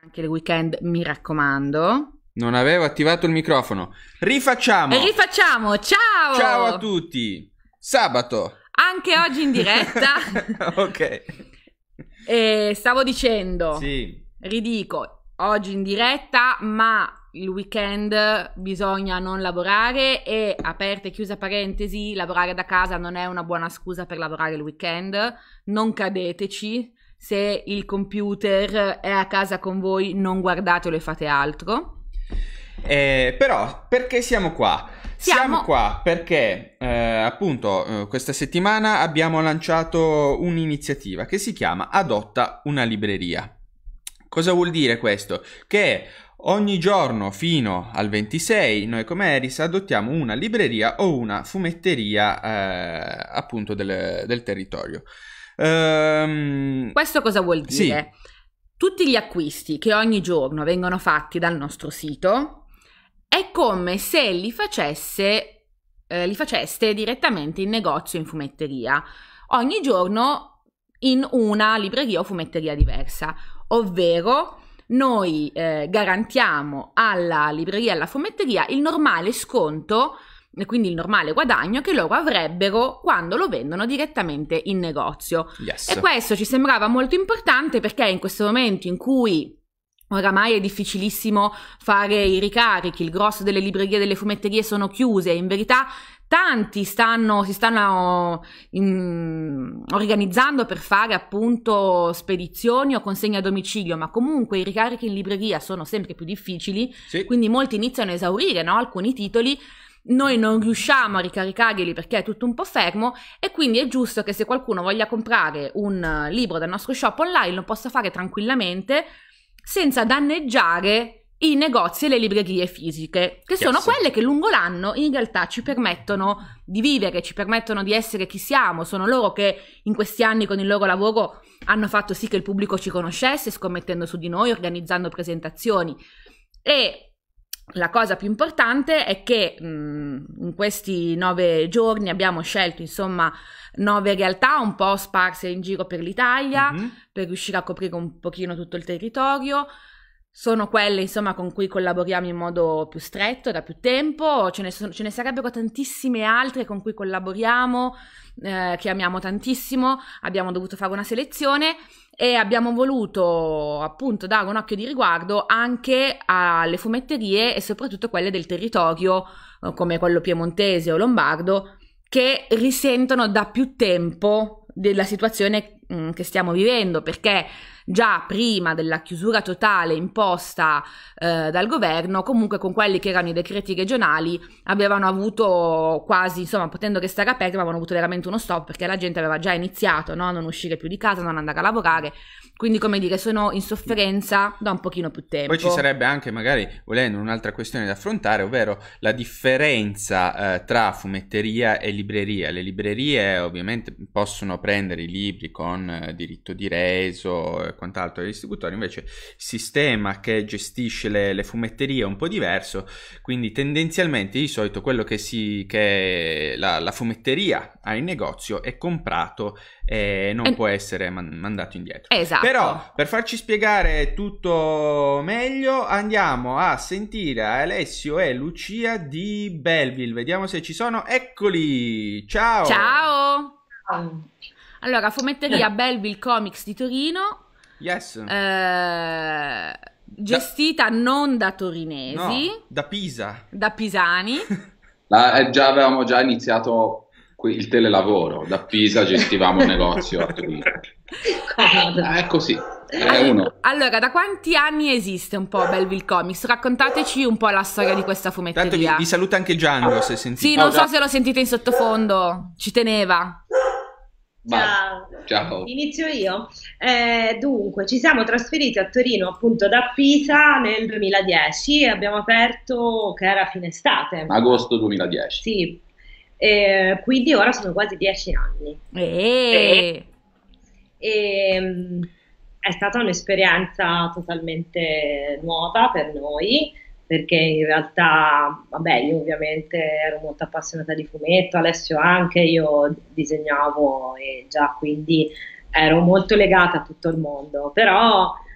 Anche il weekend, mi raccomando. Non avevo attivato il microfono. Rifacciamo! Rifacciamo, ciao! Ciao a tutti! Sabato! Anche oggi in diretta. Ok. Stavo dicendo, Sì. ridico, oggi in diretta, ma il weekend bisogna non lavorare e, aperta e chiusa parentesi, lavorare da casa non è una buona scusa per lavorare il weekend. Non cadeteci. Se il computer è a casa con voi, non guardatelo e fate altro. Però, perché siamo qua? Siamo qua perché, appunto, questa settimana abbiamo lanciato un'iniziativa che si chiama Adotta una libreria. Cosa vuol dire questo? Che ogni giorno fino al 26 noi come Eris adottiamo una libreria o una fumetteria, appunto, del territorio. Questo cosa vuol dire? Sì. Tutti gli acquisti che ogni giorno vengono fatti dal nostro sito è come se li faceste direttamente in negozio o in fumetteria, ogni giorno in una libreria o fumetteria diversa, ovvero noi garantiamo alla libreria e alla fumetteria il normale sconto e quindi il normale guadagno che loro avrebbero quando lo vendono direttamente in negozio. Yes. E questo ci sembrava molto importante perché in questo momento in cui oramai è difficilissimo fare i ricarichi, il grosso delle librerie e delle fumetterie sono chiuse, in verità tanti si stanno organizzando per fare appunto spedizioni o consegne a domicilio, ma comunque i ricarichi in libreria sono sempre più difficili, Sì. quindi molti iniziano a esaurire, no, alcuni titoli. Noi non riusciamo a ricaricarli perché è tutto un po' fermo e quindi è giusto che se qualcuno voglia comprare un libro dal nostro shop online lo possa fare tranquillamente senza danneggiare i negozi e le librerie fisiche, che sono quelle che lungo l'anno in realtà ci permettono di vivere, ci permettono di essere chi siamo. Sono loro che in questi anni con il loro lavoro hanno fatto sì che il pubblico ci conoscesse, scommettendo su di noi, organizzando presentazioni. E la cosa più importante è che in questi 9 giorni abbiamo scelto insomma 9 realtà un po' sparse in giro per l'Italia per riuscire a coprire un pochino tutto il territorio. Sono quelle insomma con cui collaboriamo in modo più stretto da più tempo, ce ne sarebbero tantissime altre con cui collaboriamo, che amiamo tantissimo. Abbiamo dovuto fare una selezione e abbiamo voluto appunto dare un occhio di riguardo anche alle fumetterie e soprattutto quelle del territorio, come quello piemontese o lombardo, che risentono da più tempo della situazione che stiamo vivendo, perché già prima della chiusura totale imposta dal governo, comunque con quelli che erano i decreti regionali avevano avuto quasi, insomma, potendo restare aperti, avevano avuto veramente uno stop perché la gente aveva già iniziato, no? A non uscire più di casa, non andare a lavorare. Quindi, come dire, sono in sofferenza da un pochino più tempo. Poi ci sarebbe anche, magari, volendo, un'altra questione da affrontare, ovvero la differenza tra fumetteria e libreria. Le librerie ovviamente possono prendere i libri con diritto di reso e quant'altro dei distributori, invece il sistema che gestisce le fumetterie è un po' diverso, quindi tendenzialmente di solito quello che la fumetteria ha in negozio è comprato e non può essere mandato indietro. Esatto. Però per farci spiegare tutto meglio andiamo a sentire Alessio e Lucia di Belleville, vediamo se ci sono. Eccoli, ciao. Ciao. Allora, fumetteria Belleville Comics di Torino. Yes. Gestita non da torinesi, no, da Pisa, da pisani. Avevamo già iniziato il telelavoro, da Pisa gestivamo un negozio a Torino. È così. Allora, da quanti anni esiste un po' Belleville Comics? Raccontateci un po' la storia di questa fumetteria. Tanto vi saluta anche Django, se sentite. Sì, non so se lo sentite in sottofondo, ci teneva. Ciao. Inizio io. Dunque, ci siamo trasferiti a Torino appunto da Pisa nel 2010 e abbiamo aperto, che era fine estate. Agosto 2010. Sì, quindi ora sono quasi 10 anni. È stata un'esperienza totalmente nuova per noi, perché in realtà, vabbè, io ovviamente ero molto appassionata di fumetto, Alessio anche, io disegnavo e già quindi ero molto legata a tutto il mondo, però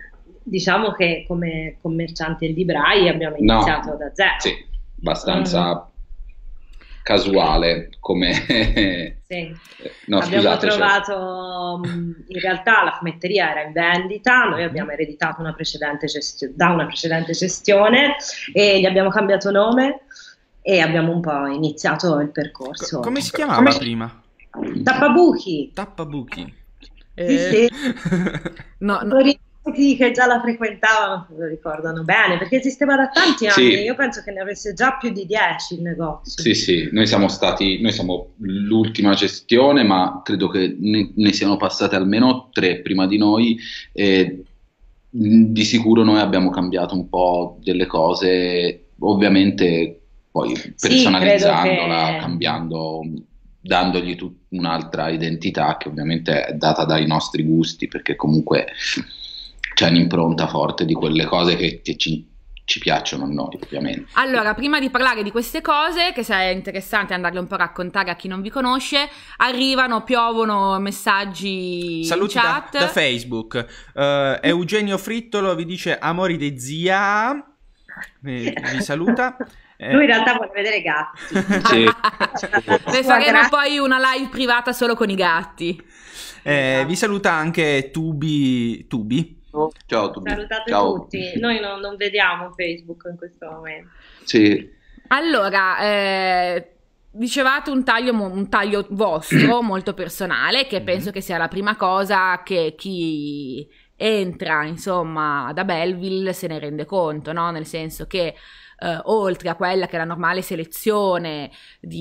diciamo che come commercianti e librai abbiamo iniziato da zero. Sì, abbastanza casuale come... Sì. No, abbiamo scusate, trovato, in realtà la fumetteria era in vendita, noi abbiamo ereditato da una precedente gestione e gli abbiamo cambiato nome e abbiamo un po' iniziato il percorso. Come si chiamava prima? Tappabuchi. Tappabuchi. Sì. No. Che già la frequentavano lo ricordano bene, perché esisteva da tanti anni. Sì. Io penso che ne avesse già più di 10 il negozio. Sì, noi siamo l'ultima gestione, ma credo che ne siano passate almeno 3 prima di noi e di sicuro noi abbiamo cambiato un po' delle cose, ovviamente poi personalizzandola, cambiando, dandogli un'altra identità che ovviamente è data dai nostri gusti, perché comunque c'è un'impronta forte di quelle cose che ci piacciono a noi, ovviamente. Allora, prima di parlare di queste cose, che è interessante andarle un po' a raccontare a chi non vi conosce, piovono messaggi saluti in chat. da Facebook. Eugenio Frittolo vi dice amori de zia, vi saluta. Lui in realtà vuole vedere i gatti. Sì. Ne faremo poi una live privata solo con i gatti. Vi saluta anche Tubi. Ciao Tubi. Salutate Ciao. tutti. Noi non vediamo Facebook in questo momento. Sì. Allora, dicevate un taglio vostro molto personale, che penso che sia la prima cosa che chi entra insomma da Belleville se ne rende conto, no? Nel senso che oltre a quella che è la normale selezione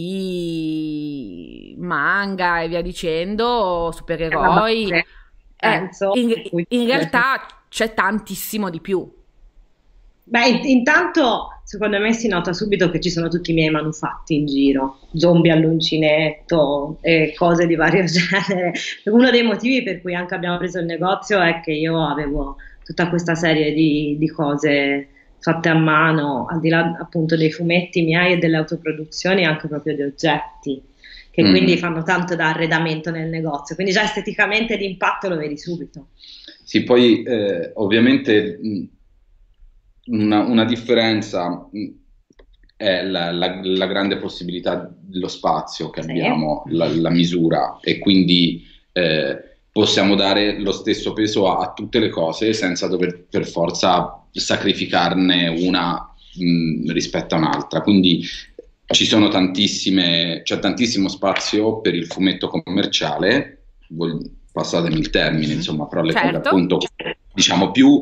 di manga e via dicendo, supereroi, in realtà c'è tantissimo di più. Beh, intanto secondo me si nota subito che ci sono tutti i miei manufatti in giro, zombie all'uncinetto e cose di vario genere. Uno dei motivi per cui anche abbiamo preso il negozio è che io avevo tutta questa serie di cose fatte a mano, al di là appunto dei fumetti miei e delle autoproduzioni, anche proprio di oggetti, che quindi fanno tanto da arredamento nel negozio, quindi già esteticamente l'impatto lo vedi subito. Sì, poi ovviamente una differenza è la grande possibilità dello spazio che abbiamo, la misura, e quindi possiamo dare lo stesso peso a tutte le cose senza dover per forza sacrificarne una rispetto a un'altra, quindi c'è tantissimo spazio per il fumetto commerciale, passatemi il termine, insomma, però le cose appunto diciamo più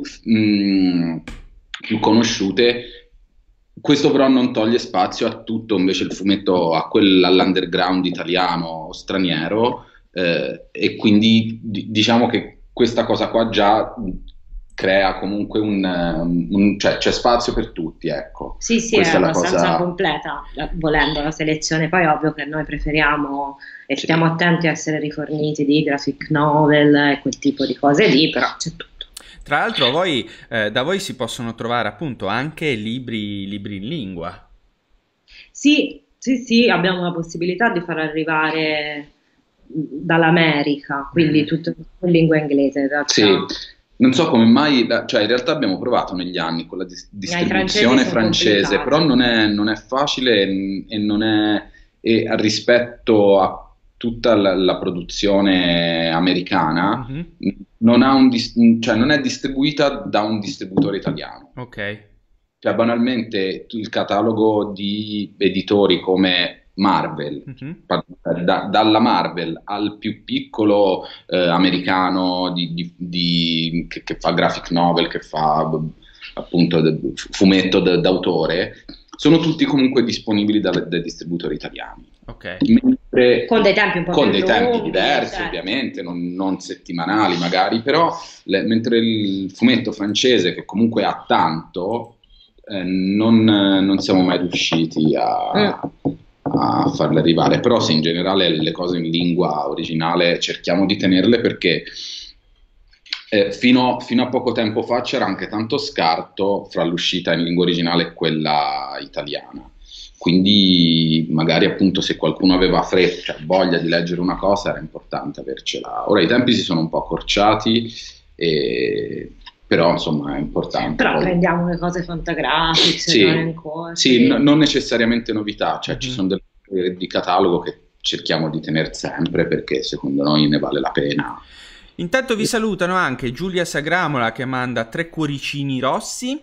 conosciute. Questo però non toglie spazio a tutto invece il fumetto, all'underground italiano o straniero, e quindi diciamo che questa cosa qua già crea comunque cioè c'è spazio per tutti, ecco. Sì, questa è abbastanza completa, volendo la selezione. Poi ovvio che noi preferiamo e stiamo attenti a essere riforniti di graphic novel e quel tipo di cose lì, però c'è tutto. Tra l'altro da voi si possono trovare appunto anche libri in lingua. Sì, abbiamo la possibilità di far arrivare dall'America, quindi tutto in lingua inglese in realtà. Sì. Non so come mai, cioè in realtà abbiamo provato negli anni con la distribuzione francese, però non è facile e rispetto a tutta la produzione americana non è distribuita da un distributore italiano. Ok. Cioè banalmente il catalogo di editori come Marvel, dalla Marvel al più piccolo americano che fa graphic novel, che fa appunto fumetto d'autore, sono tutti comunque disponibili dai distributori italiani. Okay. Con dei tempi un po' con più dei tempi lunghi, diversi, certo. Ovviamente, non settimanali magari, però mentre il fumetto francese, che comunque ha tanto, non siamo mai riusciti a farle arrivare. Però se in generale le cose in lingua originale cerchiamo di tenerle, perché fino a poco tempo fa c'era anche tanto scarto fra l'uscita in lingua originale e quella italiana, quindi magari appunto se qualcuno aveva fretta, voglia di leggere una cosa, era importante avercela. Ora i tempi si sono un po' accorciati e però insomma è importante. Però poi. prendiamo le cose fantagrafiche, Sì, incontri. non necessariamente novità, cioè ci sono delle di catalogo che cerchiamo di tenere sempre perché secondo noi ne vale la pena. Intanto vi salutano anche Giulia Sagramola che manda 3 cuoricini rossi.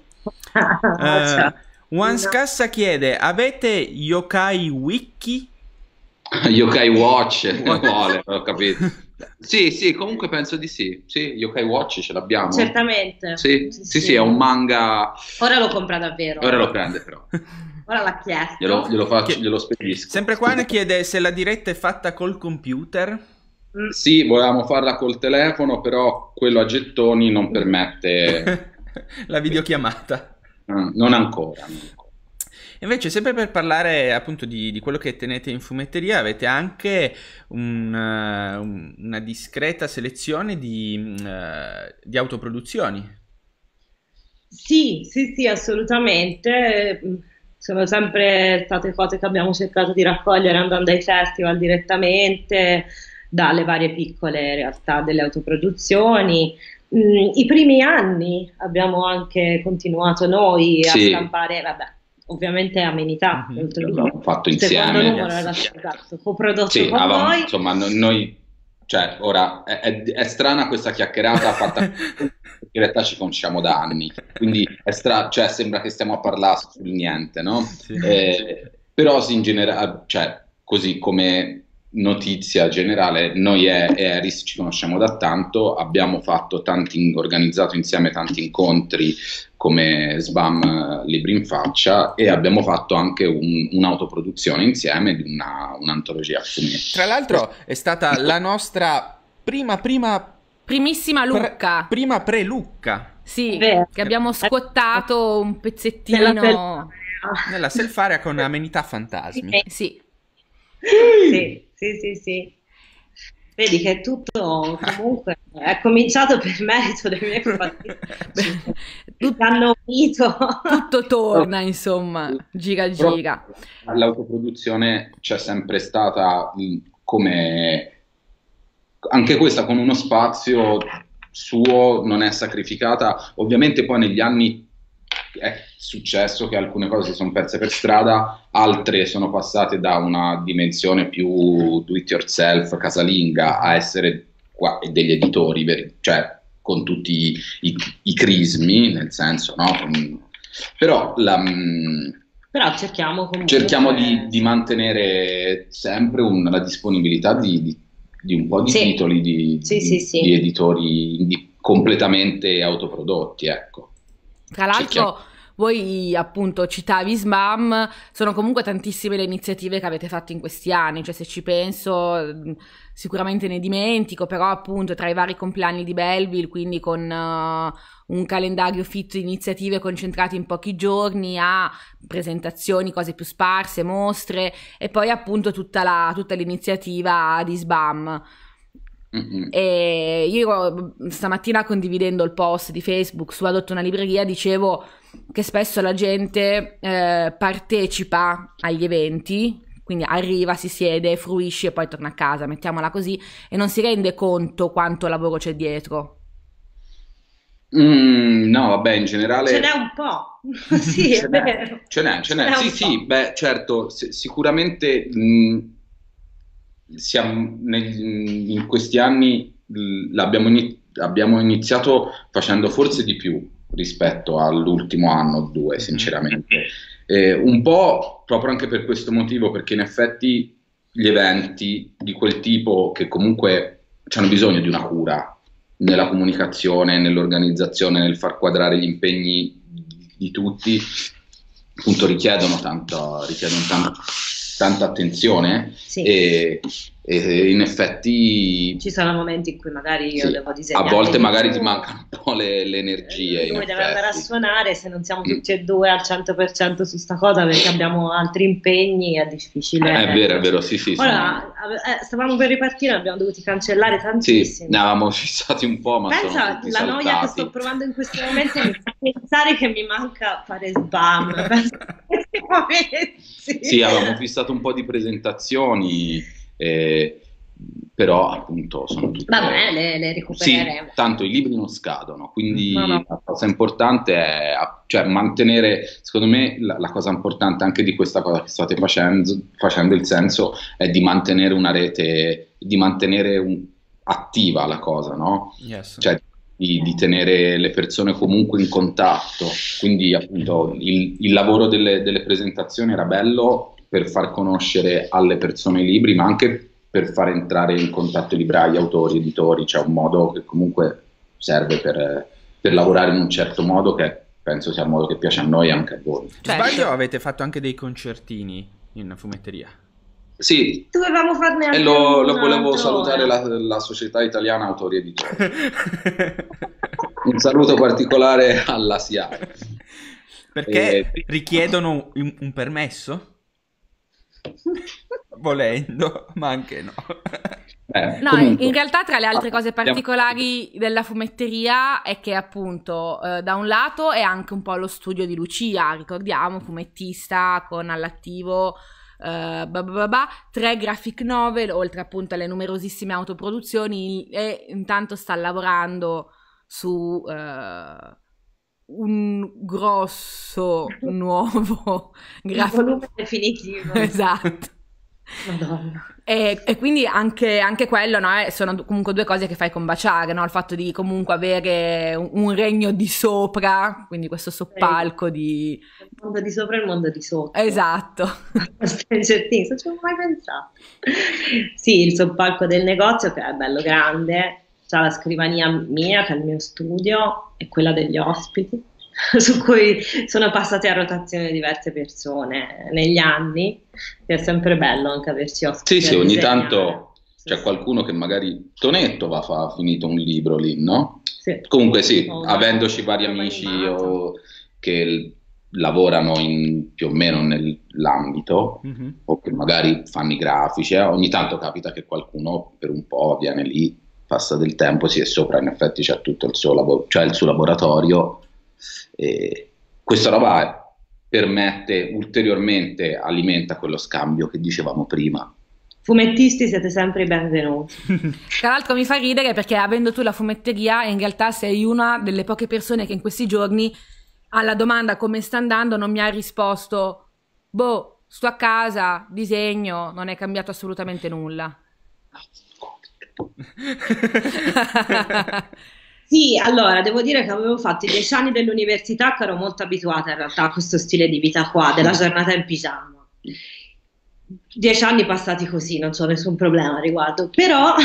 Juan Scassa chiede: avete Yokai Wiki? Yokai Watch vuole, ho capito. Sì, comunque penso di sì. Sì, Yokai Watch ce l'abbiamo. Certamente. Sì, è un manga. Ora lo compra davvero. Ora lo prende però. Ora l'ha chiesto. Glielo spedisco. Sempre qua ne chiede se la diretta è fatta col computer. Sì, volevamo farla col telefono, però quello a gettoni non permette la videochiamata. Non ancora. Invece, sempre per parlare appunto di quello che tenete in fumetteria, avete anche una discreta selezione di autoproduzioni. Sì, assolutamente. Sono sempre state cose che abbiamo cercato di raccogliere andando ai festival direttamente, dalle varie piccole realtà delle autoproduzioni. I primi anni abbiamo anche continuato noi a stampare, ovviamente amenità. L'abbiamo fatto il insieme. Secondo numero era stato coprodotto con noi. Insomma, noi, cioè, ora è strana questa chiacchierata fatta. In realtà ci conosciamo da anni, quindi cioè, sembra che stiamo a parlare sul niente, no? Sì. Però in generale, cioè, così come notizia generale, noi e Eris ci conosciamo da tanto, abbiamo fatto organizzato insieme tanti incontri come SBAM Libri in Faccia e abbiamo fatto anche un'autoproduzione insieme di un'antologia a fumetti. Tra l'altro è stata la nostra primissima Lucca. Prima pre-Lucca. Sì, che abbiamo squattato un pezzettino nella self-area con amenità fantasmi. Sì. Vedi che tutto comunque è cominciato per merito dei miei fratelli. Hanno unito. Tutto torna, insomma, gira. L'autoproduzione c'è sempre stata come anche questa con uno spazio suo, non è sacrificata. Ovviamente poi negli anni è successo che alcune cose si sono perse per strada, altre sono passate da una dimensione più do it yourself, casalinga, a essere degli editori, cioè con tutti i crismi, nel senso, no? Però cerchiamo di mantenere sempre la disponibilità di un po' di titoli di editori completamente autoprodotti, ecco. Tra l'altro voi appunto citavi SBAM, sono comunque tantissime le iniziative che avete fatto in questi anni, cioè se ci penso sicuramente ne dimentico, però appunto tra i vari compleanni di Belleville, quindi con un calendario fitto di iniziative concentrate in pochi giorni, a presentazioni, cose più sparse, mostre e poi appunto tutta l'iniziativa di SBAM. E io stamattina condividendo il post di Facebook su Adotto una libreria dicevo che spesso la gente partecipa agli eventi, quindi arriva, si siede, fruisce e poi torna a casa, mettiamola così, e non si rende conto quanto lavoro c'è dietro. No, vabbè, in generale ce n'è un po'. Sì, è vero. Ce n'è. Sì, beh, certo, sicuramente in questi anni abbiamo iniziato facendo forse di più rispetto all'ultimo anno o due, sinceramente. Un po' proprio anche per questo motivo, perché in effetti gli eventi di quel tipo che comunque hanno bisogno di una cura nella comunicazione, nell'organizzazione, nel far quadrare gli impegni di tutti, appunto richiedono tanta attenzione e in effetti ci sono momenti in cui magari io devo disegnare, a volte magari ti mancano un po' le energie. Lui deve andare a suonare, se non siamo tutti e due al 100% su sta cosa perché abbiamo altri impegni, è difficile. È vero, sì. Ora, stavamo per ripartire, abbiamo dovuto cancellare tantissimi. Sì, ne avevamo fissati un po', ma pensa, la saltati. noia che sto provando in questo momento mi fa pensare che mi manca fare SBAM. Sì, avevamo fissato un po' di presentazioni, però appunto sono tutte... Vabbè, le recupereremo. Sì, tanto i libri non scadono, quindi No. la cosa importante è cioè, mantenere, secondo me la cosa importante anche di questa cosa che state facendo, il senso è di mantenere una rete, di mantenere attiva la cosa, no? Yes. Cioè di tenere le persone comunque in contatto, quindi appunto il lavoro delle presentazioni era bello per far conoscere alle persone i libri, ma anche per far entrare in contatto librai, autori, editori, c'è un modo che comunque serve per lavorare in un certo modo che penso sia un modo che piace a noi e anche a voi. Sbaglio, avete fatto anche dei concertini in fumetteria? Sì, Dovevamo farne anche e lo un volevo altro salutare ora. la Società Italiana Autori Editori. Un saluto particolare alla SIAE. Perché richiedono un permesso? Volendo, ma anche no. No, Comunque, in realtà tra le altre cose particolari della fumetteria è che appunto da un lato è anche un po' lo studio di Lucia, ricordiamo, fumettista con all'attivo 3 graphic novel, oltre appunto alle numerosissime autoproduzioni, e intanto sta lavorando su un grosso nuovo Il volume definitivo. Esatto. Madonna. E quindi anche quello, no, sono comunque due cose che fai combaciare, no? Il fatto di comunque avere un regno di sopra, quindi questo soppalco di... Il mondo di sopra e il mondo di sotto. Esatto. Stranger Things, non ci avevo mai pensato. Sì, il soppalco del negozio che è bello grande, c'ha la scrivania mia, che è il mio studio, e quella degli ospiti, su cui sono passate a rotazione diverse persone negli anni, che è sempre bello anche averci ospiti. sì, a ogni disegnare. tanto c'è qualcuno che magari Tonetto ha finito un libro lì, no? Sì. Comunque sì, Oh, avendoci vari roba amici animata. che lavorano più o meno nell'ambito o che magari fanno i grafici, ogni tanto capita che qualcuno per un po' viene lì, passa del tempo, e sopra in effetti c'è tutto il suo lavoro, cioè il suo laboratorio, e questa roba permette ulteriormente, alimenta quello scambio che dicevamo prima. Fumettisti siete sempre i benvenuti. Tra l'altro mi fa ridere perché avendo tu la fumetteria in realtà sei una delle poche persone che in questi giorni alla domanda come sta andando non mi ha risposto sto a casa, disegno, non è cambiato assolutamente nulla. Sì, allora devo dire che avevo fatto i 10 anni dell'università, che ero molto abituata in realtà a questo stile di vita qua, della giornata in pigiama. 10 anni passati così, non c'ho nessun problema a riguardo, però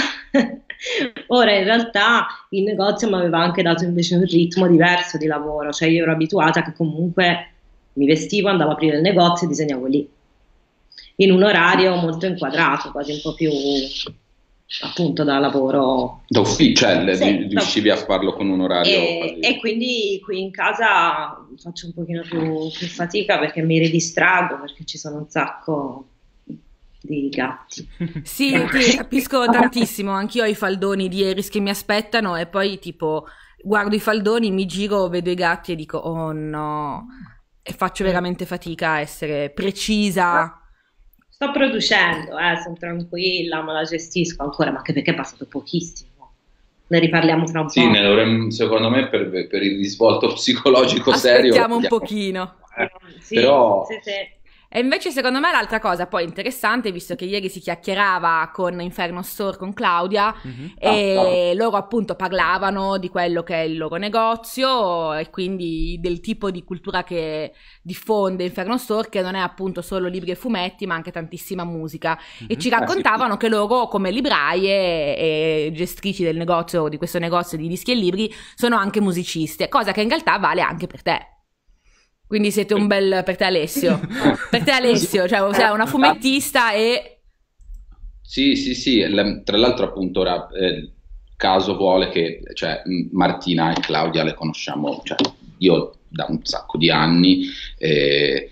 ora in realtà il negozio mi aveva anche dato invece un ritmo diverso di lavoro, cioè io ero abituata che comunque mi vestivo, andavo a aprire il negozio e disegnavo lì, in un orario molto inquadrato, quasi un po' più appunto da lavoro. Da ufficio, Sì, riuscivi a farlo con un orario e quindi qui in casa faccio un pochino più fatica perché mi ridistrago, perché ci sono un sacco di gatti. Sì, ti capisco tantissimo, anch'io ho i faldoni di Eris che mi aspettano e poi tipo guardo i faldoni, mi giro, vedo i gatti e dico oh no, e faccio veramente fatica a essere precisa. Sto producendo, sono tranquilla, ma la gestisco ancora, ma anche perché è passato pochissimo. Ne riparliamo fra un po'. Sì, secondo me per il risvolto psicologico serio. Aspettiamo un pochino. Sì, però... sì. E invece secondo me l'altra cosa poi interessante, visto che ieri si chiacchierava con Inferno Store con Claudia e loro appunto parlavano di quello che è il loro negozio e quindi del tipo di cultura che diffonde Inferno Store, che non è appunto solo libri e fumetti ma anche tantissima musica, e ci raccontavano che loro come libraie e gestrici del negozio, di questo negozio di dischi e libri, sono anche musiciste, cosa che in realtà vale anche per te. Quindi siete un bel... per te Alessio, cioè sei una fumettista e... Sì, tra l'altro appunto ora caso vuole che Martina e Claudia le conosciamo, io da un sacco di anni, e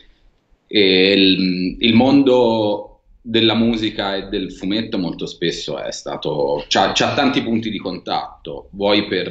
il mondo della musica e del fumetto molto spesso è stato, c'ha tanti punti di contatto, vuoi per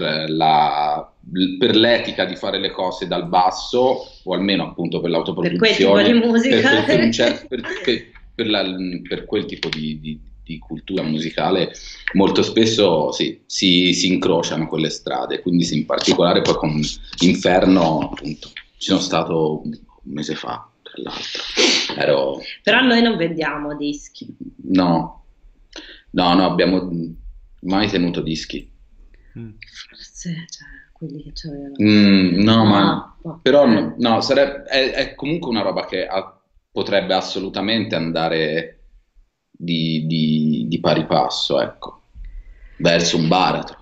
l'etica di fare le cose dal basso, o almeno appunto per l'autoproduzione, per quel tipo di musica, per quel tipo di cultura musicale, molto spesso si incrociano quelle strade, quindi in particolare poi con Inferno, appunto, ci sono stato un mese fa, tra l'altro. Però noi non vendiamo dischi. No, abbiamo mai tenuto dischi. Forse, cioè, quelli che c'avevano. Però è comunque una roba che potrebbe assolutamente andare di pari passo, ecco, verso un baratro.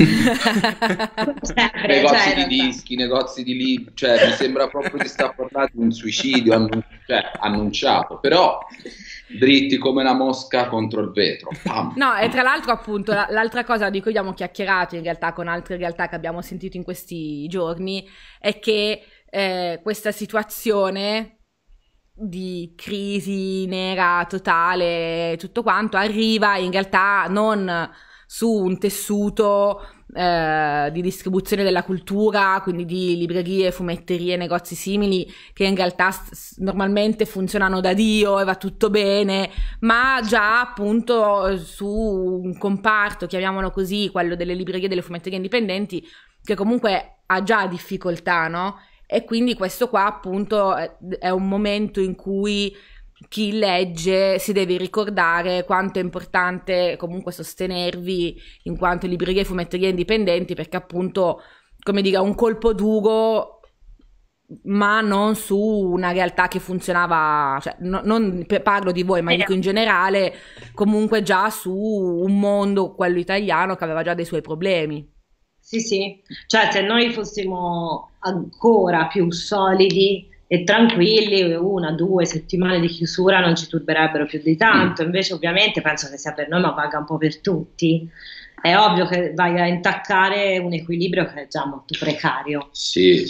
Negozi di dischi, negozi di libri, cioè mi sembra proprio che sta parlando di un suicidio annunciato, però dritti come una mosca contro il vetro. Pam. No, e tra l'altro appunto l'altra cosa di cui abbiamo chiacchierato in realtà con altre realtà che abbiamo sentito in questi giorni è che questa situazione di crisi nera totale, tutto quanto, arriva in realtà non su un tessuto di distribuzione della cultura, quindi di librerie, fumetterie, negozi simili, che in realtà normalmente funzionano da Dio e va tutto bene, ma già appunto su un comparto, chiamiamolo così, quello delle librerie e delle fumetterie indipendenti, che comunque ha già difficoltà, no? E quindi questo qua appunto è un momento in cui chi legge si deve ricordare quanto è importante comunque sostenervi in quanto librerie e fumetterie indipendenti, perché appunto, come dire, un colpo duro, ma non su una realtà che funzionava, cioè non parlo di voi, ma dico in generale, comunque già su un mondo, quello italiano, che aveva già dei suoi problemi. Sì, cioè se noi fossimo ancora più solidi e tranquilli, 1-2 settimane di chiusura non ci turberebbero più di tanto. Invece ovviamente penso che sia per noi, ma valga un po' per tutti. È ovvio che vai a intaccare un equilibrio che è già molto precario. Sì.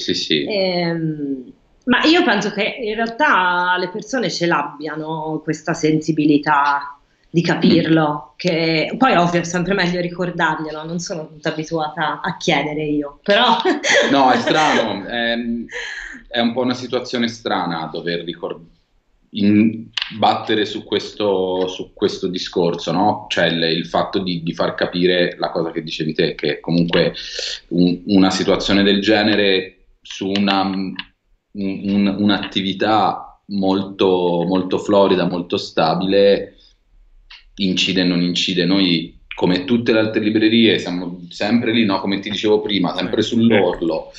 Ma io penso che in realtà le persone ce l'abbiano questa sensibilità di capirlo, che poi ovvio è sempre meglio ricordarglielo, non sono tutta abituata a chiedere io, però no, è strano, è un po' una situazione strana dover battere su questo discorso, no? Cioè il fatto di far capire la cosa che dicevi te, che comunque una situazione del genere su un'attività molto, molto florida, molto stabile, incide e non incide. Noi, come tutte le altre librerie, siamo sempre lì, no? Come ti dicevo prima, sempre sull'orlo,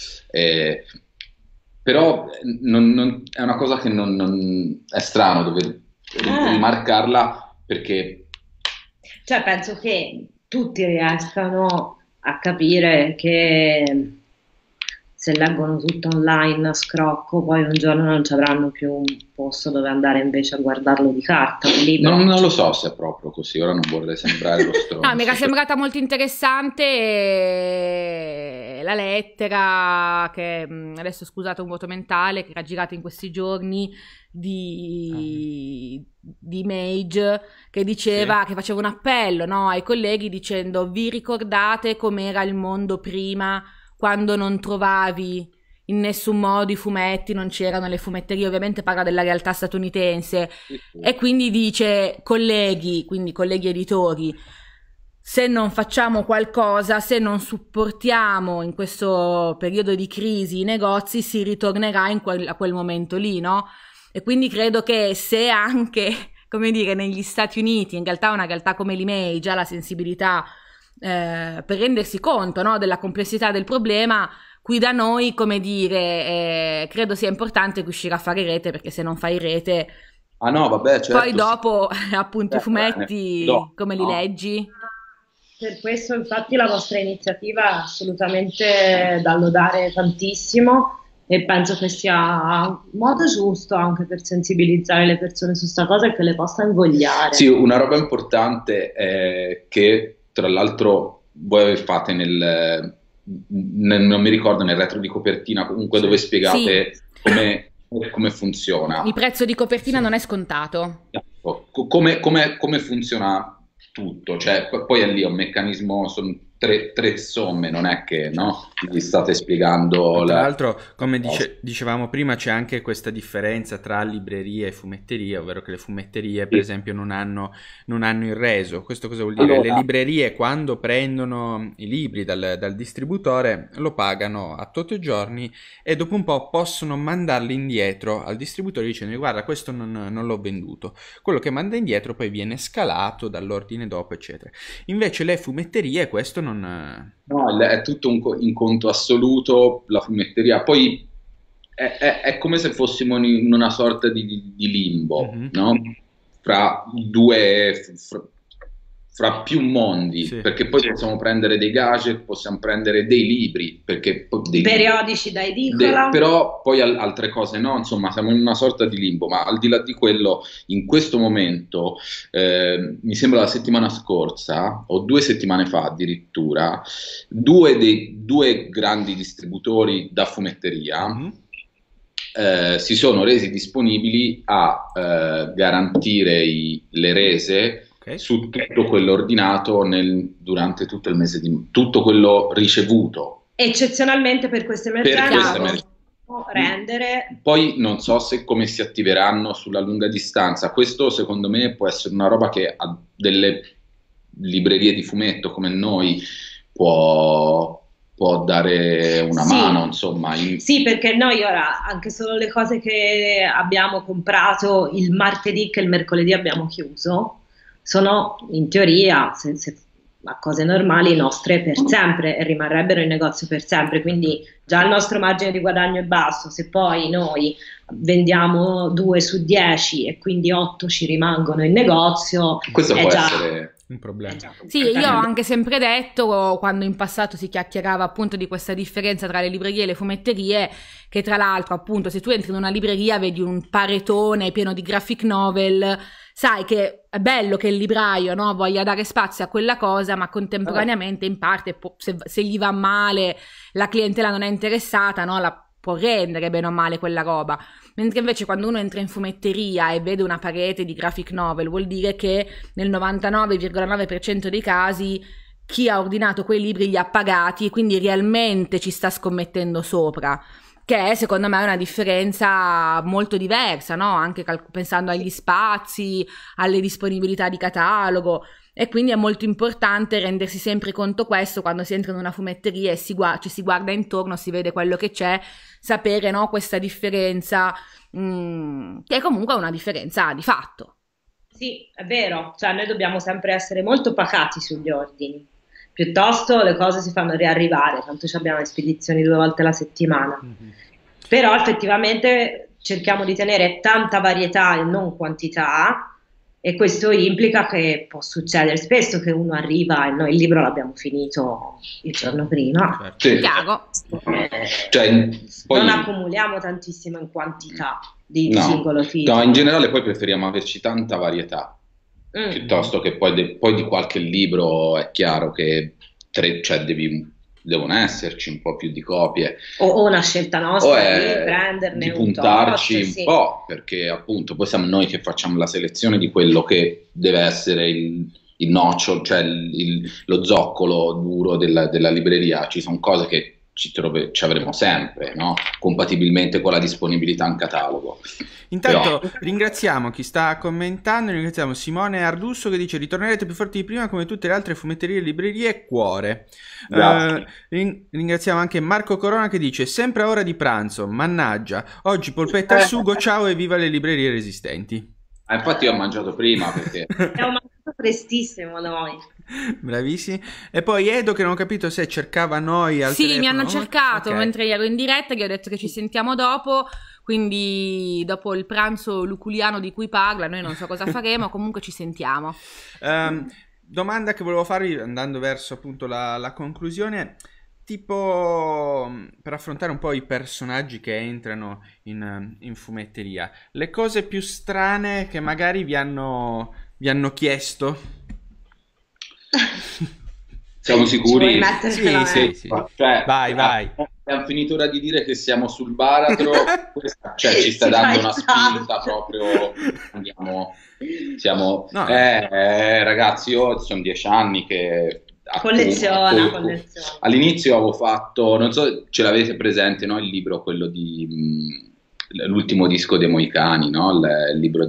però è una cosa che non è strano dover rimarcarla, perché cioè penso che tutti riescano a capire che se leggono tutto online a scrocco, poi un giorno non ci avranno più un posto dove andare invece a guardarlo di carta, un libro. Non lo so se è proprio così, ora non vorrei sembrare lo stronzo. No, mi era sembrata molto interessante la lettera che, adesso scusate un vuoto mentale, che era girata in questi giorni di Mage, che diceva, che faceva un appello, no, ai colleghi dicendo: vi ricordate com'era il mondo prima, quando non trovavi in nessun modo i fumetti, non c'erano le fumetterie? Ovviamente parla della realtà statunitense. Sì. E quindi dice: colleghi, quindi colleghi editori, se non facciamo qualcosa, se non supportiamo in questo periodo di crisi i negozi, si ritornerà a quel momento lì, no? E quindi credo che se anche, come dire, negli Stati Uniti, in realtà una realtà come l'Image ha la sensibilità per rendersi conto, no, della complessità del problema, qui da noi, come dire, credo sia importante riuscire a fare rete, perché se non fai rete, no, vabbè, certo, poi dopo appunto i fumetti come li leggi? Per questo infatti la vostra iniziativa è assolutamente da lodare tantissimo, e penso che sia un modo giusto anche per sensibilizzare le persone su sta cosa e che le possa invogliare. Sì, una roba importante è che tra l'altro voi fate non mi ricordo, nel retro di copertina comunque, dove spiegate come funziona. Il prezzo di copertina non è scontato. Come funziona tutto, cioè poi è lì un meccanismo, tre somme, non è che no? Vi state spiegando Tra l'altro, come dicevamo prima, c'è anche questa differenza tra librerie e fumetterie, ovvero che le fumetterie, per esempio, non hanno il reso. Questo cosa vuol dire? Allora, Le librerie, quando prendono i libri dal distributore, lo pagano a tot giorni e dopo un po' possono mandarli indietro al distributore dicendo guarda, questo non l'ho venduto. Quello che manda indietro poi viene scalato dall'ordine dopo, eccetera. Invece le fumetterie questo non... no, è tutto in conto assoluto, la fumetteria. Poi è come se fossimo in una sorta di limbo, no? Fra fra più mondi, Sì. perché poi possiamo prendere dei gadget, possiamo prendere dei libri, perché periodici da edicola. però poi altre cose no, insomma siamo in una sorta di limbo, ma al di là di quello, in questo momento, mi sembra la settimana scorsa, o 2 settimane fa addirittura, due grandi distributori da fumetteria si sono resi disponibili a garantire le rese su tutto quello ordinato durante tutto il mese tutto quello ricevuto. Eccezionalmente per queste emergenze rendere. Poi non so come si attiveranno sulla lunga distanza. Questo secondo me può essere una roba che a delle librerie di fumetto come noi può dare una mano, insomma. Sì, perché noi ora anche solo le cose che abbiamo comprato il martedì che il mercoledì abbiamo chiuso sono in teoria, se a cose normali, nostre per sempre e rimarrebbero in negozio per sempre, quindi già il nostro margine di guadagno è basso. Se poi noi vendiamo 2 su 10 e quindi 8 ci rimangono in negozio, questo è può già essere un problema. Sì, io ho anche sempre detto, quando in passato si chiacchierava appunto di questa differenza tra le librerie e le fumetterie, che tra l'altro appunto se tu entri in una libreria vedi un paretone pieno di graphic novel, sai che è bello che il libraio, no, voglia dare spazio a quella cosa, ma contemporaneamente in parte se gli va male, la clientela non è interessata, no, la può rendere bene o male quella roba. Mentre invece quando uno entra in fumetteria e vede una parete di graphic novel, vuol dire che nel 99,9% dei casi chi ha ordinato quei libri li ha pagati e quindi realmente ci sta scommettendo sopra, che secondo me è una differenza molto diversa, no? Anche pensando agli spazi, alle disponibilità di catalogo. E quindi è molto importante rendersi sempre conto questo quando si entra in una fumetteria e ci si guarda intorno, si vede quello che c'è, sapere, no, questa differenza, che è comunque una differenza di fatto. Sì, è vero, cioè noi dobbiamo sempre essere molto pacati sugli ordini, piuttosto le cose si fanno riarrivare, tanto abbiamo le spedizioni 2 volte alla settimana, però effettivamente cerchiamo di tenere tanta varietà e non quantità. E questo implica che può succedere spesso che uno arriva e noi il libro l'abbiamo finito il giorno prima. Sì. Cioè, poi, non accumuliamo tantissimo in quantità di singolo titolo. No, in generale poi preferiamo averci tanta varietà, piuttosto che poi di qualche libro è chiaro che devono esserci un po' più di copie o una scelta nostra di prenderne di puntarci un po', perché appunto poi siamo noi che facciamo la selezione di quello che deve essere il nocciolo, cioè lo zoccolo duro della libreria. Ci sono cose che ci avremo sempre, no? Compatibilmente con la disponibilità in catalogo. Intanto ringraziamo chi sta commentando, ringraziamo Simone Ardusso che dice ritornerete più forti di prima come tutte le altre fumetterie, librerie e cuore. Ringraziamo anche Marco Corona che dice sempre a ora di pranzo, mannaggia, oggi polpetta al sugo, ciao e viva le librerie resistenti. Infatti io ho mangiato prima perché abbiamo mangiato prestissimo noi. Bravissimi. E poi Edo che non ho capito se cercava noi al telefono. Mi hanno cercato mentre ero in diretta, gli ho detto che ci sentiamo dopo, quindi dopo il pranzo luculiano di cui parla, noi non so cosa faremo, comunque ci sentiamo. Domanda che volevo farvi andando verso appunto la conclusione, tipo per affrontare un po' i personaggi che entrano in fumetteria, le cose più strane che magari vi hanno chiesto. Siamo sicuri? Sì. Cioè, vai. Abbiamo finito ora di dire che siamo sul baratro, ci sta dando una spinta proprio. Ragazzi, io sono 10 anni che Colleziona. All'inizio avevo fatto, non so, ce l'avete presente, no? Il libro, quello di l'ultimo disco dei Moicani, no? Il libro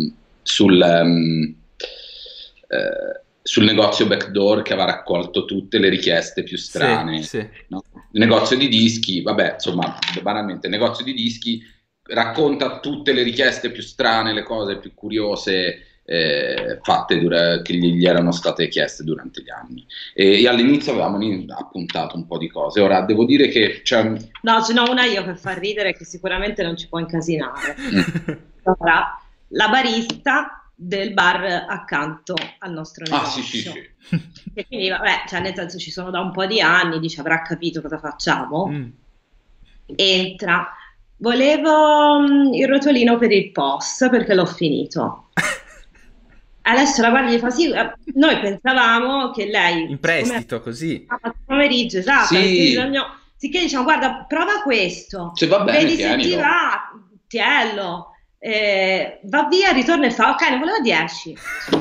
sul negozio Backdoor che aveva raccolto tutte le richieste più strane. Sì. No? Il negozio di dischi, vabbè, insomma, banalmente, il negozio di dischi racconta tutte le richieste più strane, le cose più curiose fatte che gli erano state chieste durante gli anni. E all'inizio avevamo appuntato un po' di cose. Ora devo dire che no, ce n'ho una io che fa ridere, che sicuramente non ci può incasinare. Allora, la barista del bar accanto al nostro negozio. Sì. E quindi vabbè, cioè nel senso ci sono da un po' di anni, dice avrà capito cosa facciamo. Entra, volevo il rotolino per il POS perché l'ho finito. Adesso la guardia gli fa sì, noi pensavamo che lei in prestito così pomeriggio, esatto, sì. Sicché diciamo guarda prova questo, se va bene, vedi se ti va, tiello, va via, ritorna e fa ok, ne volevo 10.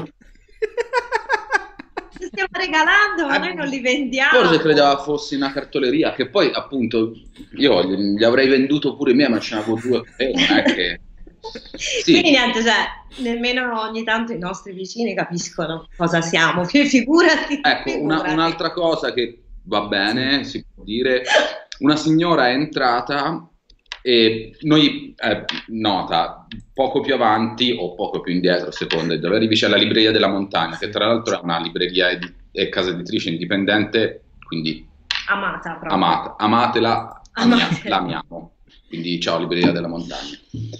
Li stiamo regalando ma noi non li vendiamo. Forse credeva fosse una cartoleria, che poi appunto io gli avrei venduto pure me, ma ce n'avevo 2 non è che sì. Quindi niente, cioè nemmeno ogni tanto i nostri vicini capiscono cosa siamo, figurati. Ecco, un'altra cosa che va bene, si può dire, una signora è entrata e noi, nota, poco più avanti o poco più indietro, a seconda di dove arrivi, c'è la Libreria della Montagna, che tra l'altro è una libreria e casa editrice indipendente, quindi amata proprio. Amatela, la amiamo. Quindi ciao Libreria della Montagna.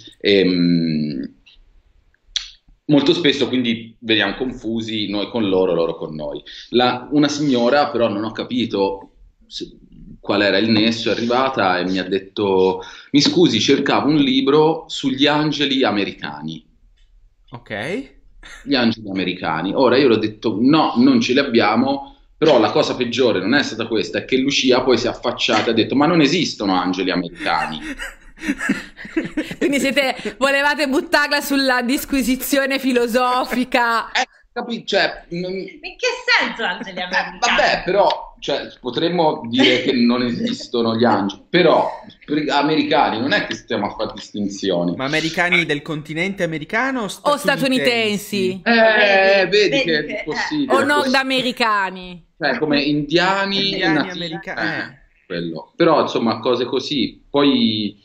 Molto spesso quindi veniamo confusi noi con loro con noi. Una signora però non ho capito qual era il nesso, è arrivata e mi ha detto mi scusi, cercavo un libro sugli angeli americani. Ok. Gli angeli americani. Ora io le ho detto no, non ce li abbiamo. Però la cosa peggiore non è stata questa, è che Lucia poi si è affacciata e ha detto ma non esistono angeli americani. Quindi volevate buttarla sulla disquisizione filosofica. Cioè, in che senso angeli americani? Vabbè, però potremmo dire che non esistono gli angeli, però americani non è che stiamo a fare distinzioni. Ma americani del continente americano o statunitensi? Vedi che è possibile. O nordamericani. Come indiani americani. Quello. Però insomma cose così. Poi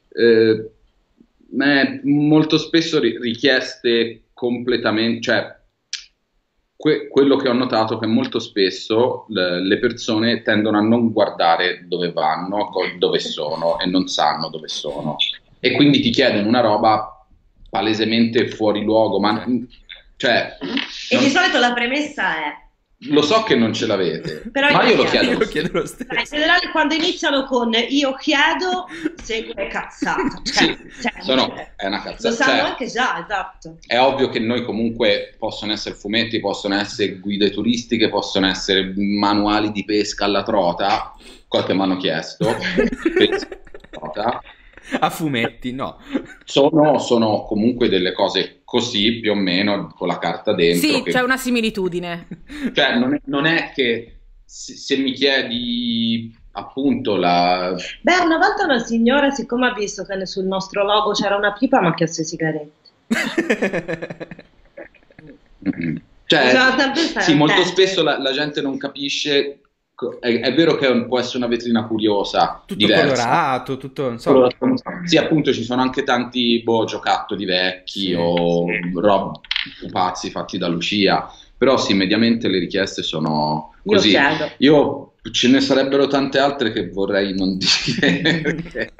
molto spesso richieste completamente, cioè quello che ho notato è che molto spesso le persone tendono a non guardare dove vanno, dove sono e non sanno dove sono e quindi ti chiedono una roba palesemente fuori luogo, ma cioè e di solito la premessa è lo so che non ce l'avete, però ma io lo chiedo lo stesso. In generale quando iniziano con io chiedo segue cazzata, è una cazzata, lo sanno anche già, esatto. È ovvio che noi comunque possono essere fumetti, possono essere guide turistiche, possono essere manuali di pesca alla trota, cosa che mi hanno chiesto a fumetti, no. Sono comunque delle cose così, più o meno, con la carta dentro. Sì, c'è una similitudine. Cioè, non è che se mi chiedi appunto la... Beh, una volta una signora, siccome ha visto che sul nostro logo c'era una pipa, mi ha chiesto le sigarette. Cioè, sì, molto spesso la gente non capisce... È vero che può essere una vetrina curiosa, tutto diversa. Colorato, tutto, non so. Sì, appunto ci sono anche tanti giocattoli vecchi o pupazzi fatti da Lucia, però sì, mediamente le richieste sono così. Io ce ne sarebbero tante altre che vorrei non dire.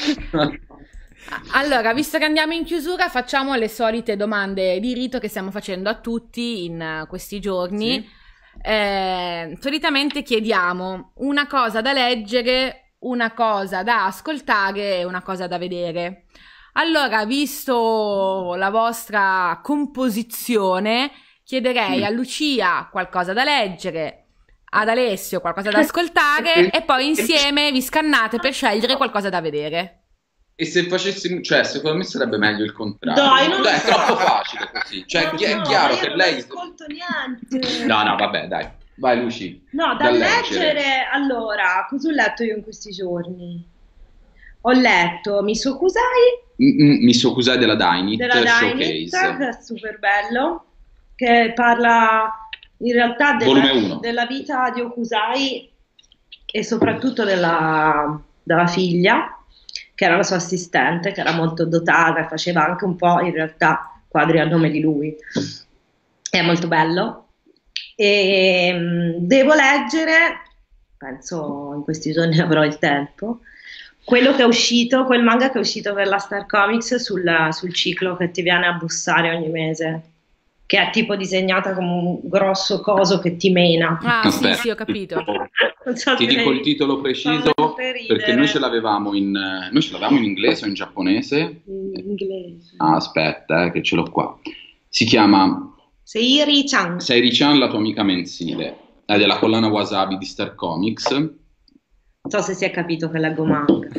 Allora, visto che andiamo in chiusura, facciamo le solite domande di rito che stiamo facendo a tutti in questi giorni. Sì. Solitamente chiediamo una cosa da leggere, una cosa da ascoltare e una cosa da vedere. Allora, visto la vostra composizione, chiederei a Lucia qualcosa da leggere, ad Alessio qualcosa da ascoltare e poi insieme vi scannate per scegliere qualcosa da vedere. E se facessimo, cioè, secondo me sarebbe meglio il contrario. Dai, è troppo facile così. Cioè, è chiaro che lei. Non ascolto niente. No, vabbè, dai. Vai Luci, No, da leggere, allora, cosa ho letto io in questi giorni? Ho letto Misokusai Misokusai della Dynit della Dynit, Showcase, che è super bello, che parla in realtà volume 1. della vita di Okusai e soprattutto della figlia, che era la sua assistente, che era molto dotata e faceva anche un po' in realtà quadri a nome di lui. È molto bello. E devo leggere, penso in questi giorni avrò il tempo, quello che è uscito, quel manga che è uscito per la Star Comics sul ciclo che ti viene a bussare ogni mese, che è tipo disegnata come un grosso coso che ti mena. Ah, sì, sì, ho capito. Non so Ti se dico il titolo preciso perché noi ce l'avevamo in inglese o in giapponese? in inglese. Ah, aspetta, che ce l'ho qua. Si chiama Seiri-chan. Seiri-chan, la tua amica mensile. È della collana Wasabi di Star Comics. Non so se si è capito che leggo manga.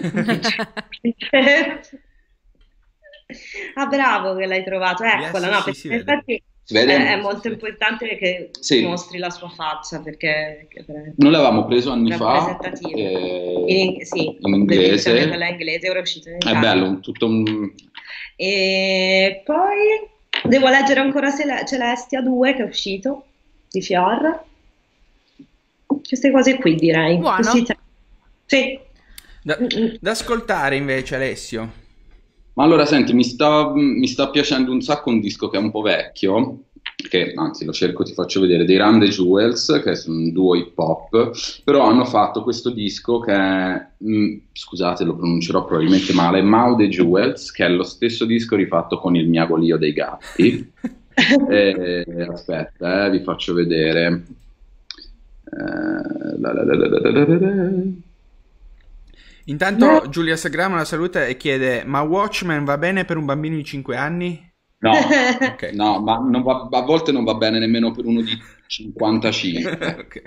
Ah, bravo che l'hai trovato. Eccola, no, perché infatti Si vede? è molto importante che Sì. mostri la sua faccia, perché Noi l'avevamo preso anni fa rappresentativo. Sì, in inglese. quella inglese, ora è uscito in È Italia. bello, tutto un... E poi devo leggere ancora Celestia 2 che è uscito di Fior. Queste cose qui direi. Buono. Sì. Da ascoltare invece, Alessio. Ma allora senti, mi sta piacendo un sacco un disco che è un po' vecchio, che anzi lo cerco, ti faccio vedere, dei Run the Jewels, che sono un duo hip hop, però hanno fatto questo disco che è, scusate lo pronuncerò probabilmente male, Mau the Jewels, che è lo stesso disco rifatto con il miagolio dei gatti. Aspetta, vi faccio vedere. Intanto Giulia Sagrama la saluta e chiede: ma Watchmen va bene per un bambino di 5 anni? No, Ok. no, ma non va- a volte non va bene nemmeno per uno di 55. Ok.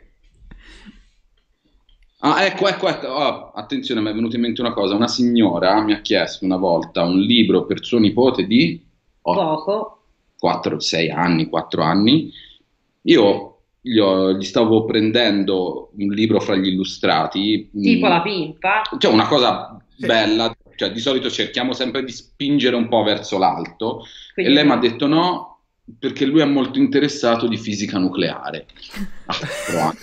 Ah, ecco. Oh, attenzione, mi è venuta in mente una cosa. Una signora mi ha chiesto una volta un libro per suo nipote di Poco. 6 anni, 4 anni. Io gli stavo prendendo un libro fra gli illustrati, Tipo la pimpa. cioè una cosa Sì. bella, cioè di solito cerchiamo sempre di spingere un po' verso l'alto, Quindi e lei mi ha detto no, perché lui è molto interessato di fisica nucleare. Però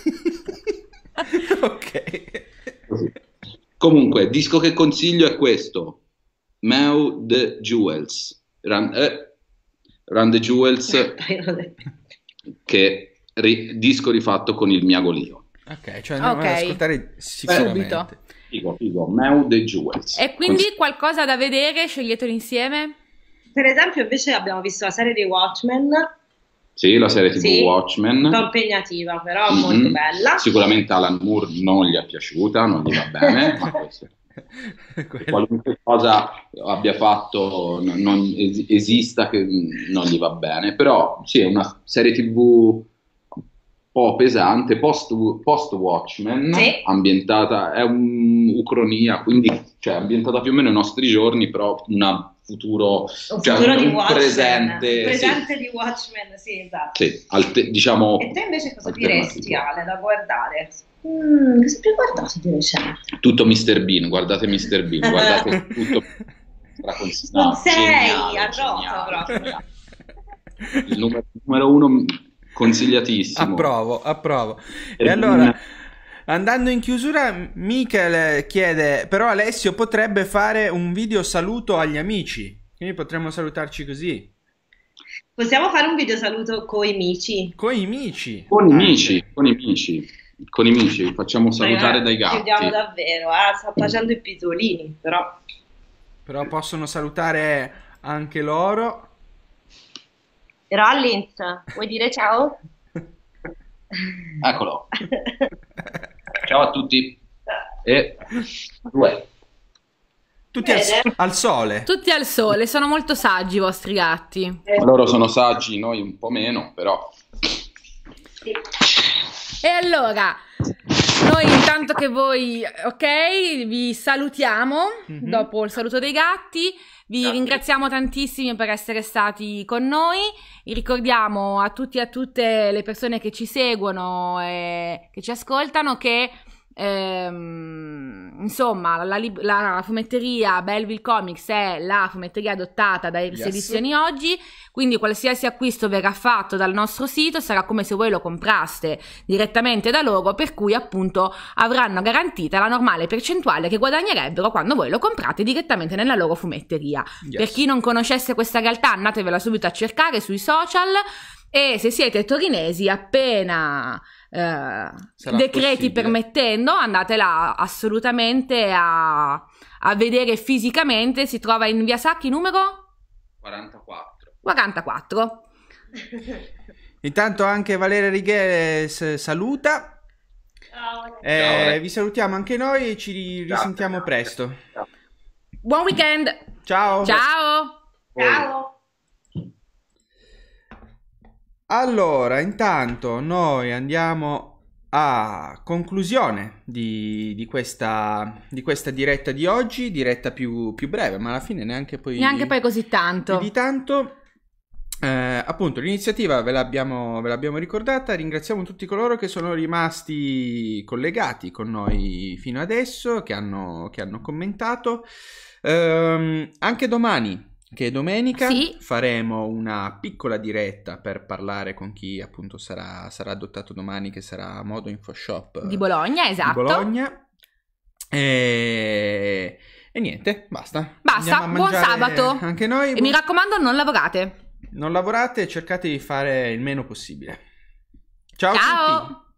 Ok. così. Comunque, disco che consiglio è questo, Mau the Jewels, Run the Jewels, che disco rifatto con il miagolio. Ok, cioè andiamo Ok. ad ascoltare sicuramente. Subito. Figo, Mau the Jewels. E quindi qualcosa da vedere, sceglietelo insieme? Per esempio, invece abbiamo visto la serie dei Watchmen, Sì, la serie TV sì, un po' Watchmen. impegnativa, però Mhm. molto bella. Sicuramente Alan Moore non gli è piaciuta, non gli va bene, ma questo. Quello. Qualunque cosa abbia fatto non esista che non gli va bene, però sì, è una serie TV un po' pesante, post Watchmen, Sì. ambientata, è un'ucronia, quindi cioè ambientata più o meno ai nostri giorni, però un futuro, Un cioè futuro di un Watchmen. presente, Presente di Watchmen, sì, esatto. sì, diciamo E te invece cosa alternativo. diresti, Ale, da guardare? Cosa hai guardato di recente? Tutto Mr. Bean, guardate Mr. Bean, guardate tutto. Non sei geniale, a rosa geniale, proprio. geniale. Il numero uno consigliatissimo. Approvo. E allora, andando in chiusura, Michael chiede: però Alessio potrebbe fare un video saluto agli amici, quindi potremmo salutarci così. Possiamo fare un video saluto coi amici? Con i amici. Con i amici, facciamo salutare dai gatti. Chiudiamo davvero, sta facendo i pisolini, però. Però possono salutare anche loro. Rollins, vuoi dire ciao? Eccolo. Ciao a tutti. E due. Tutti al sole. Tutti al sole, sono molto saggi i vostri gatti. Loro sono saggi, noi un po' meno, però. E allora, Noi intanto che voi, ok, vi salutiamo dopo il saluto dei gatti. Vi ringraziamo tantissimo per essere stati con noi. Ricordiamo a tutti e a tutte le persone che ci seguono e che ci ascoltano che insomma la fumetteria Belleville Comics è la fumetteria adottata da Iris Edizioni oggi, quindi qualsiasi acquisto verrà fatto dal nostro sito sarà come se voi lo compraste direttamente da loro, per cui appunto avranno garantita la normale percentuale che guadagnerebbero quando voi lo comprate direttamente nella loro fumetteria. Per chi non conoscesse questa realtà, andatevela subito a cercare sui social, e se siete torinesi, appena decreti permettendo, andatela assolutamente a vedere fisicamente. Si trova in via Sacchi numero 44. Intanto anche Valeria Righe saluta. Ciao. Vi salutiamo anche noi e ci risentiamo presto. Buon weekend. Ciao. Allora, intanto noi andiamo a conclusione di questa diretta di oggi, diretta più breve, ma alla fine neanche poi così tanto. Più di tanto. Appunto, l'iniziativa ve l'abbiamo ricordata. Ringraziamo tutti coloro che sono rimasti collegati con noi fino adesso, che hanno commentato. Anche domani, che è domenica, faremo una piccola diretta per parlare con chi appunto sarà adottato domani, che sarà Modo InfoShop di Bologna, esatto. Di Bologna. E niente, basta. Buon sabato anche noi. E mi raccomando, non lavorate, cercate di fare il meno possibile. Ciao a tutti.